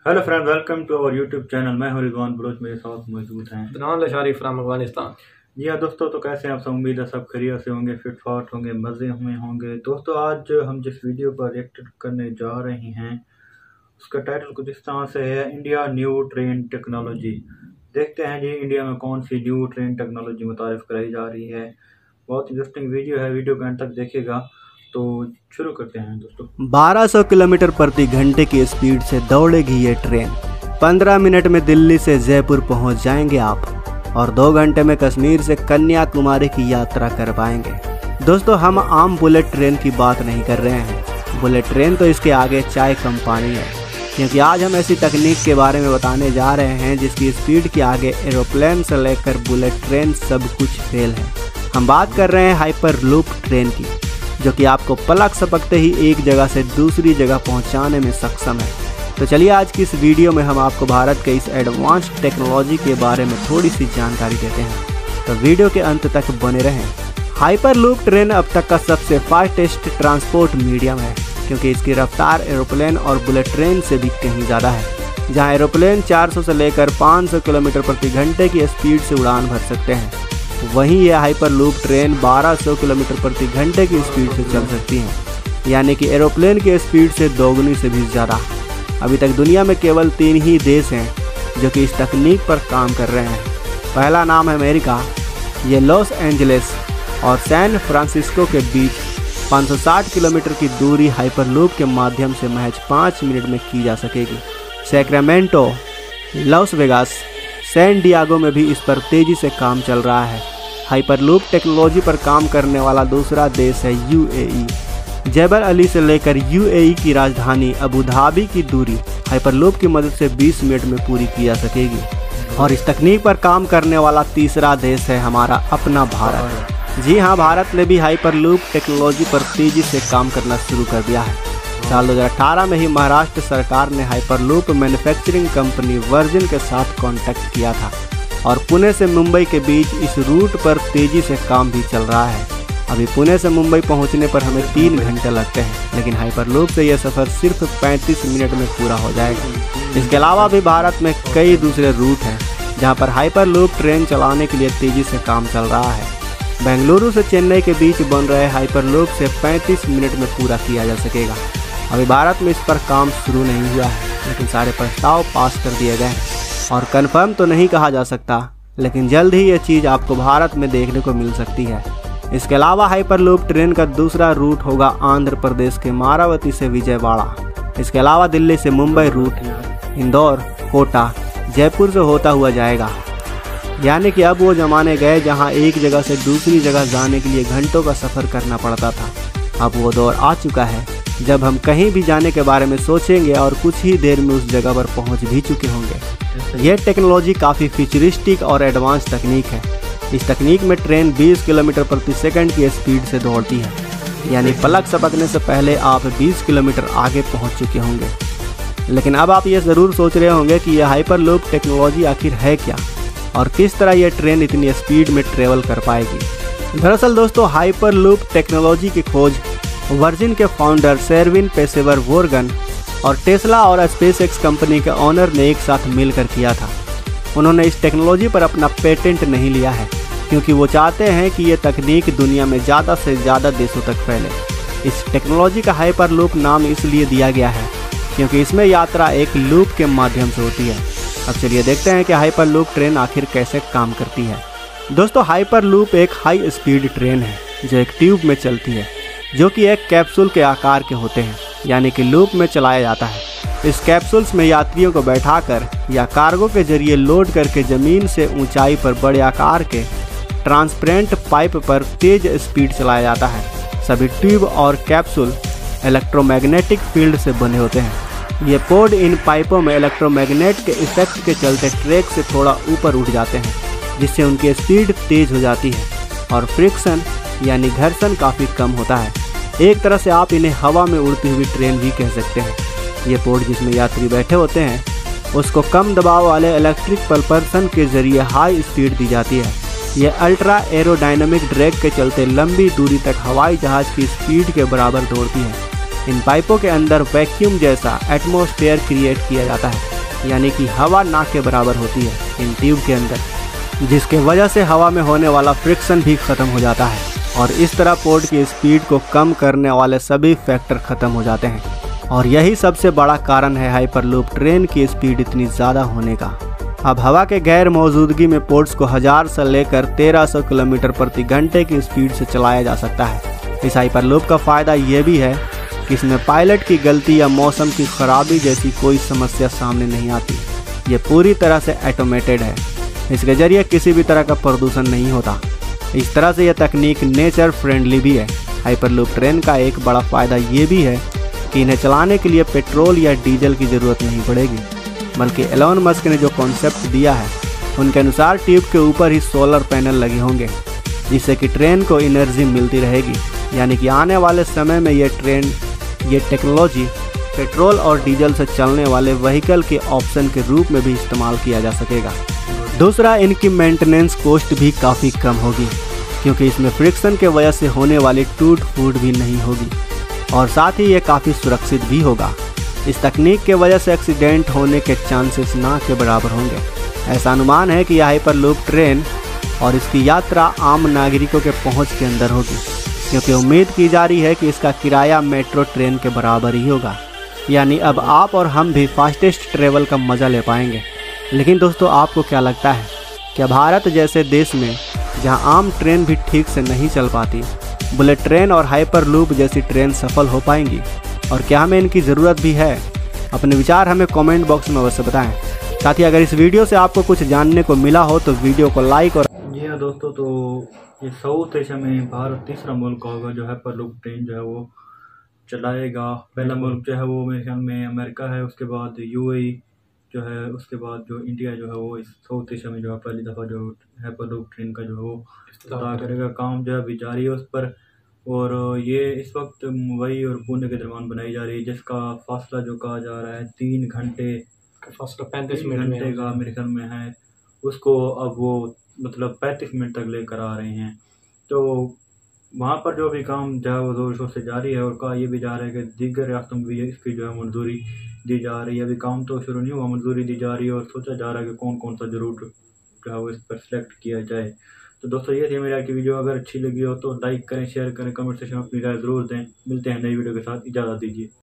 Hello friend, welcome to our YouTube channel. मैं हूं रिजवान बलोच, मेरे साथ मौजूद हैं अदनान लशारी फ्राम अफगानिस्तान। जी हाँ दोस्तों, तो कैसे हैं आप सब? उम्मीद है सब खैरियत से होंगे, फिट फाट होंगे, मज़े में होंगे। दोस्तों, आज हम जिस वीडियो पर रिएक्ट करने जा रहे हैं उसका टाइटल कुछ इस तरह से है, इंडिया न्यू ट्रेन टेक्नोलॉजी। देखते हैं जी इंडिया में कौन सी न्यू ट्रेन टेक्नोलॉजी मुतारिफ कराई जा रही है। बहुत इंटरेस्टिंग वीडियो है, वीडियो को अंत तक देखिएगा। तो शुरू करते हैं दोस्तों। 1200 किलोमीटर प्रति घंटे की स्पीड से दौड़ेगी ये ट्रेन। 15 मिनट में दिल्ली से जयपुर पहुंच जाएंगे आप और 2 घंटे में कश्मीर से कन्याकुमारी की यात्रा कर पाएंगे। दोस्तों, हम आम बुलेट ट्रेन की बात नहीं कर रहे हैं। बुलेट ट्रेन तो इसके आगे चाय कम पानी है, क्योंकि आज हम ऐसी तकनीक के बारे में बताने जा रहे हैं जिसकी स्पीड के आगे एरोप्लेन से लेकर बुलेट ट्रेन सब कुछ फेल है। हम बात कर रहे हैं हाइपर लूप ट्रेन की, जो कि आपको पलक झपकते ही एक जगह से दूसरी जगह पहुंचाने में सक्षम है। तो चलिए आज की इस वीडियो में हम आपको भारत के इस एडवांस्ड टेक्नोलॉजी के बारे में थोड़ी सी जानकारी देते हैं, तो वीडियो के अंत तक बने रहें। हाइपर लूप ट्रेन अब तक का सबसे फास्टेस्ट ट्रांसपोर्ट मीडियम है, क्योंकि इसकी रफ्तार एरोप्लेन और बुलेट ट्रेन से भी कहीं ज़्यादा है। जहाँ एरोप्लेन 400 से लेकर 500 किलोमीटर प्रति घंटे की स्पीड से उड़ान भर सकते हैं, वहीं यह हाइपर लूप ट्रेन 1200 किलोमीटर प्रति घंटे की स्पीड से चल सकती है, यानी कि एरोप्लेन की स्पीड से दोगुनी से भी ज़्यादा। अभी तक दुनिया में केवल 3 ही देश हैं जो कि इस तकनीक पर काम कर रहे हैं। पहला नाम है अमेरिका। ये लॉस एंजलिस और सैन फ्रांसिस्को के बीच 560 किलोमीटर की दूरी हाइपर लूप के माध्यम से महज 5 मिनट में की जा सकेगी। Sacramento, Las Vegas, San Diego में भी इस पर तेजी से काम चल रहा है। हाइपरलूप टेक्नोलॉजी पर काम करने वाला दूसरा देश है यूएई। जबल अली से लेकर यूएई की राजधानी अबू धाबी की दूरी हाइपरलूप की मदद से 20 मिनट में पूरी की जा सकेगी। और इस तकनीक पर काम करने वाला तीसरा देश है हमारा अपना भारत। जी हाँ, भारत ने भी हाइपरलूप टेक्नोलॉजी पर तेजी से काम करना शुरू कर दिया है। साल 2018 में ही महाराष्ट्र सरकार ने हाइपरलूप मैन्युफैक्चरिंग कंपनी वर्जिन के साथ कॉन्टैक्ट किया था और पुणे से मुंबई के बीच इस रूट पर तेजी से काम भी चल रहा है। अभी पुणे से मुंबई पहुंचने पर हमें 3 घंटे लगते हैं, लेकिन हाइपरलूप से यह सफ़र सिर्फ 35 मिनट में पूरा हो जाएगा। इसके अलावा भी भारत में कई दूसरे रूट हैं जहां पर हाइपरलूप ट्रेन चलाने के लिए तेज़ी से काम चल रहा है। बेंगलुरु से चेन्नई के बीच बन रहे हाइपरलूप से 35 मिनट में पूरा किया जा सकेगा। अभी भारत में इस पर काम शुरू नहीं हुआ है, लेकिन सारे प्रस्ताव पास कर दिए गए हैं और कंफर्म तो नहीं कहा जा सकता, लेकिन जल्द ही ये चीज़ आपको भारत में देखने को मिल सकती है। इसके अलावा हाइपरलूप ट्रेन का दूसरा रूट होगा आंध्र प्रदेश के मारावती से विजयवाड़ा। इसके अलावा दिल्ली से मुंबई रूट इंदौर, कोटा, जयपुर से होता हुआ जाएगा। यानी कि अब वो ज़माने गए जहाँ एक जगह से दूसरी जगह जाने के लिए घंटों का सफ़र करना पड़ता था। अब वो दौर आ चुका है जब हम कहीं भी जाने के बारे में सोचेंगे और कुछ ही देर में उस जगह पर पहुंच भी चुके होंगे। यह टेक्नोलॉजी काफ़ी फ्यूचरिस्टिक और एडवांस तकनीक है। इस तकनीक में ट्रेन 20 किलोमीटर प्रति सेकंड की स्पीड से दौड़ती है, यानी पलक झपकने से पहले आप 20 किलोमीटर आगे पहुंच चुके होंगे। लेकिन अब आप ये ज़रूर सोच रहे होंगे कि यह हाइपर लूप टेक्नोलॉजी आखिर है क्या और किस तरह यह ट्रेन इतनी स्पीड में ट्रेवल कर पाएगी। दरअसल दोस्तों, हाइपर लूप टेक्नोलॉजी की खोज वर्जिन के फाउंडर शेरविन पेशेवर वोर्गन और टेस्ला और स्पेसएक्स कंपनी के ऑनर ने एक साथ मिलकर किया था। उन्होंने इस टेक्नोलॉजी पर अपना पेटेंट नहीं लिया है, क्योंकि वो चाहते हैं कि ये तकनीक दुनिया में ज़्यादा से ज़्यादा देशों तक फैले। इस टेक्नोलॉजी का हाइपर लूप नाम इसलिए दिया गया है क्योंकि इसमें यात्रा एक लूप के माध्यम से होती है। अब चलिए देखते हैं कि हाइपर लूप ट्रेन आखिर कैसे काम करती है। दोस्तों, हाइपर लूप एक हाई स्पीड ट्रेन है जो एक ट्यूब में चलती है, जो कि एक कैप्सूल के आकार के होते हैं, यानी कि लूप में चलाया जाता है। इस कैप्सूल्स में यात्रियों को बैठाकर या कार्गो के जरिए लोड करके ज़मीन से ऊंचाई पर बड़े आकार के ट्रांसपेरेंट पाइप पर तेज स्पीड चलाया जाता है। सभी ट्यूब और कैप्सूल इलेक्ट्रोमैग्नेटिक फील्ड से बने होते हैं। ये पोड इन पाइपों में इलेक्ट्रोमैग्नेट के इफेक्ट के चलते ट्रैक से थोड़ा ऊपर उठ जाते हैं, जिससे उनकी स्पीड तेज हो जाती है और फ्रिक्शन यानी घर्षण काफ़ी कम होता है। एक तरह से आप इन्हें हवा में उड़ती हुई ट्रेन भी कह सकते हैं। ये पोड जिसमें यात्री बैठे होते हैं उसको कम दबाव वाले इलेक्ट्रिक प्रपल्शन के जरिए हाई स्पीड दी जाती है। ये अल्ट्रा एरोडायनामिक ड्रैग के चलते लंबी दूरी तक हवाई जहाज़ की स्पीड के बराबर दौड़ती है। इन पाइपों के अंदर वैक्यूम जैसा एटमॉस्फेयर क्रिएट किया जाता है, यानी कि हवा ना के बराबर होती है इन ट्यूब के अंदर, जिसके वजह से हवा में होने वाला फ्रिक्शन भी खत्म हो जाता है और इस तरह पोर्ट की स्पीड को कम करने वाले सभी फैक्टर खत्म हो जाते हैं। और यही सबसे बड़ा कारण है हाइपरलूप ट्रेन की स्पीड इतनी ज़्यादा होने का। अब हवा के गैर मौजूदगी में पोर्ट्स को 1000 से लेकर 1300 किलोमीटर प्रति घंटे की स्पीड से चलाया जा सकता है। इस हाइपरलूप का फ़ायदा ये भी है कि इसमें पायलट की गलती या मौसम की खराबी जैसी कोई समस्या सामने नहीं आती। ये पूरी तरह से ऑटोमेटेड है, इसके जरिए किसी भी तरह का प्रदूषण नहीं होता। इस तरह से यह तकनीक नेचर फ्रेंडली भी है। हाइपरलूप ट्रेन का एक बड़ा फ़ायदा ये भी है कि इन्हें चलाने के लिए पेट्रोल या डीजल की ज़रूरत नहीं पड़ेगी, बल्कि एलोन मस्क ने जो कॉन्सेप्ट दिया है उनके अनुसार ट्यूब के ऊपर ही सोलर पैनल लगे होंगे, जिससे कि ट्रेन को एनर्जी मिलती रहेगी। यानी कि आने वाले समय में ये टेक्नोलॉजी पेट्रोल और डीजल से चलने वाले व्हीकल के ऑप्शन के रूप में भी इस्तेमाल किया जा सकेगा। दूसरा, इनकी मेंटेनेंस कॉस्ट भी काफ़ी कम होगी, क्योंकि इसमें फ्रिक्शन के वजह से होने वाली टूट फूट भी नहीं होगी और साथ ही ये काफ़ी सुरक्षित भी होगा। इस तकनीक के वजह से एक्सीडेंट होने के चांसेस ना के बराबर होंगे। ऐसा अनुमान है कि यह हाइपरलूप ट्रेन और इसकी यात्रा आम नागरिकों के पहुंच के अंदर होगी, क्योंकि उम्मीद की जा रही है कि इसका किराया मेट्रो ट्रेन के बराबर ही होगा। यानी अब आप और हम भी फास्टेस्ट ट्रेवल का मज़ा ले पाएंगे। लेकिन दोस्तों, आपको क्या लगता है, क्या भारत जैसे देश में जहां आम ट्रेन भी ठीक से नहीं चल पाती, बुलेट ट्रेन और हाइपरलूप जैसी ट्रेन सफल हो पाएंगी? और क्या हमें इनकी ज़रूरत भी है? अपने विचार हमें कमेंट बॉक्स में अवश्य बताएं। साथ ही अगर इस वीडियो से आपको कुछ जानने को मिला हो तो वीडियो को लाइक और जी हाँ दोस्तों, तो ये साउथ एशिया में भारत तीसरा मुल्क होगा जो हाइपरलूप ट्रेन जो है वो चलाएगा। पहला मुल्क जो है वो मेरे ख्याल में अमेरिका है, उसके बाद यूएई जो है, उसके बाद जो इंडिया जो है वो इस साउथ एशिया में जो है पहली दफ़ा जो हाइपरलूप ट्रेन का जो है वो इफ्तिताह करेगा। काम जो है अभी जारी है उस पर, और ये इस वक्त मुंबई और पुणे के दरमियान बनाई जा रही है, जिसका फासला जो कहा जा रहा है 3 घंटे का फासला, 35 घंटे का मेरे ख्याल में है। उसको अब वो मतलब 35 मिनट तक लेकर आ रहे हैं। तो वहाँ पर जो भी काम जो है वो जोर शोर से जारी है, और कहा ये भी जा रहा है कि दीगर रियासतों में भी इसकी जो है मंजूरी दी जा रही है। अभी काम तो शुरू नहीं हुआ, मंजूरी दी जा रही है और सोचा जा रहा है कि कौन कौन सा जरूर जो है वो इस पर सिलेक्ट किया जाए। तो दोस्तों, ये थी मेरी आज की वीडियो। अगर अच्छी लगी हो तो लाइक करें, शेयर करें, कमेंट सेक्शन में अपनी राय ज़रूर दें। मिलते हैं नई वीडियो के साथ, इजाज़त दीजिए।